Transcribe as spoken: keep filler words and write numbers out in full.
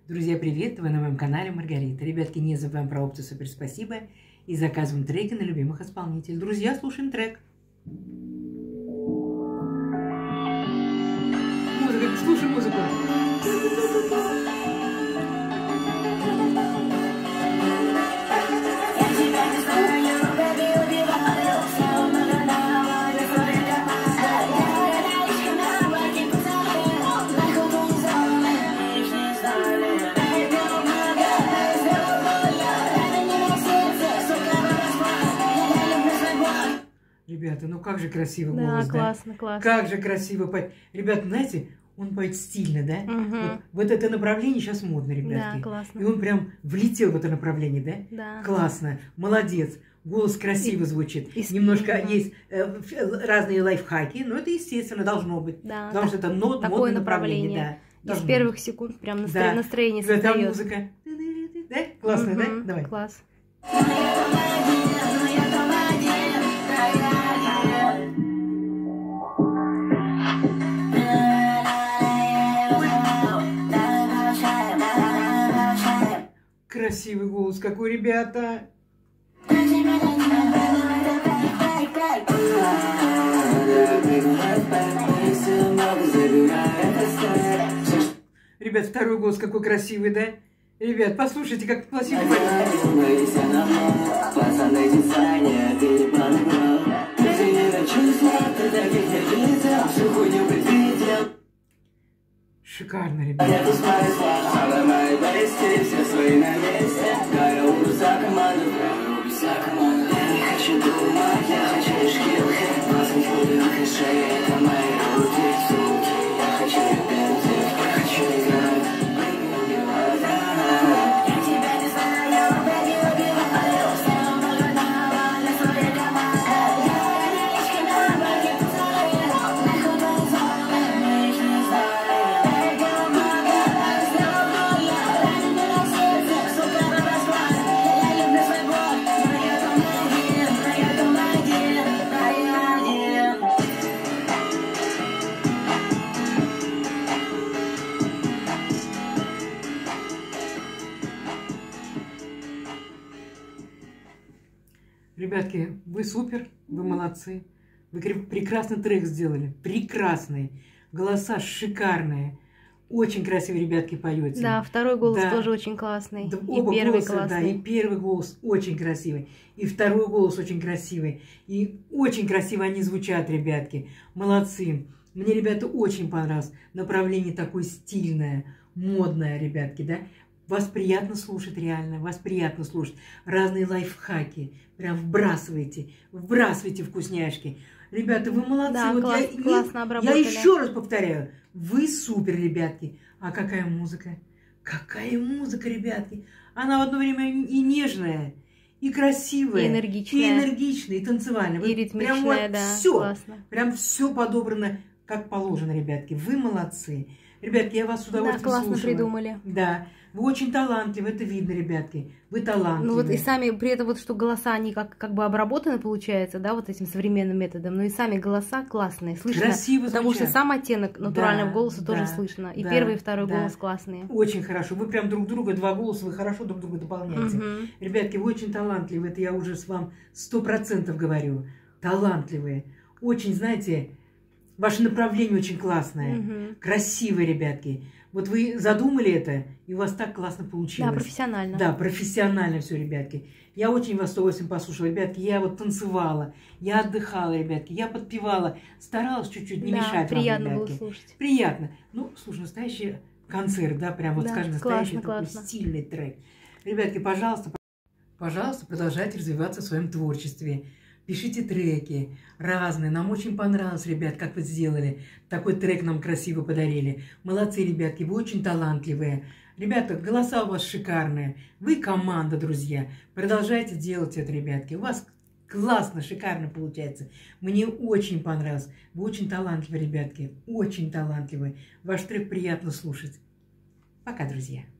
Друзья, привет! Вы на моем канале Маргарита. Ребятки, не забываем про опцию «Супер спасибо» и заказываем треки на любимых исполнителей. Друзья, слушаем трек. Музыка, слушай музыку. Ребята, ну как же красиво да, голос, классно, да? классно. Как же красиво поет. Ребята, знаете, он поет стильно, да? Угу. Вот, вот это направление сейчас модно, ребятки. Да, классно. И он прям влетел в это направление, да? Да. Классно, молодец. Голос красиво и, звучит. И, Немножко угу. есть э, разные лайфхаки, но это естественно должно быть. Да, потому так, что это нот, такое модное направление. направление. Да, Из первых быть. секунд прям настро... да. настроение создает. создает. музыка. Да? Классно, угу. да? Давай. Класс. Красивый голос какой, ребята! Ребят, второй голос какой красивый, да? Ребят, послушайте, как красиво поет. Шикарно, ребят. Ребятки, вы супер, вы молодцы. Вы прекрасный трек сделали. Прекрасный. Голоса шикарные. Очень красиво, ребятки, поете. Да, второй голос да. тоже очень классный. Да, и оба первый голоса, классный. Да, и первый голос очень красивый. И второй голос очень красивый. И очень красиво они звучат, ребятки. Молодцы. Мне, ребята, очень понравилось. Направление такое стильное, модное, ребятки, да. Вас приятно слушать, реально, вас приятно слушать. Разные лайфхаки. Прям вбрасывайте, вбрасывайте вкусняшки. Ребята, вы молодцы. Да, вот класс, я, классно обработали. Я еще раз повторяю, вы супер, ребятки. А какая музыка? Какая музыка, ребятки? Она в одно время и нежная, и красивая, и энергичная, и, энергичная, и танцевальная. И ритмичная, прям вот да, все, классно. Прям все подобрано, как положено, ребятки. Вы молодцы. Ребятки, я вас с удовольствием Да, классно слушала. придумали. Да, вы очень талантливы, это видно, ребятки. Вы талантливы. Ну вот и сами, при этом вот, что голоса, они как, как бы обработаны, получается, да, вот этим современным методом, но и сами голоса классные, слышно. Красиво потому звучат. что сам оттенок натурального да, голоса да, тоже слышно. И да, первый, и второй да. голос классные. Очень хорошо. Вы прям друг друга, два голоса, вы хорошо друг друга дополняете. Угу. Ребятки, вы очень талантливые, это я уже с вам сто процентов говорю. Талантливые. Очень, знаете, ваше направление очень классное. Угу. Красивые, ребятки. Вот вы задумали это, и у вас так классно получилось. Да, профессионально. Да, профессионально все, ребятки. Я очень вас с удовольствием послушала, ребятки. Я вот танцевала, я отдыхала, ребятки. Я подпевала, старалась чуть-чуть не да, мешать приятно вам, было ребятки. слушать. Приятно. Ну, слушай, настоящий концерт, да, прям вот, да, скажем, настоящий классно, такой классно. стильный трек. Ребятки, пожалуйста, пожалуйста, продолжайте развиваться в своем творчестве. Пишите треки разные. Нам очень понравилось, ребят, как вы сделали. Такой трек нам красиво подарили. Молодцы, ребятки, вы очень талантливые. Ребята, голоса у вас шикарные. Вы команда, друзья. Продолжайте делать это, ребятки. У вас классно, шикарно получается. Мне очень понравилось. Вы очень талантливые, ребятки. Очень талантливые. Ваш трек приятно слушать. Пока, друзья.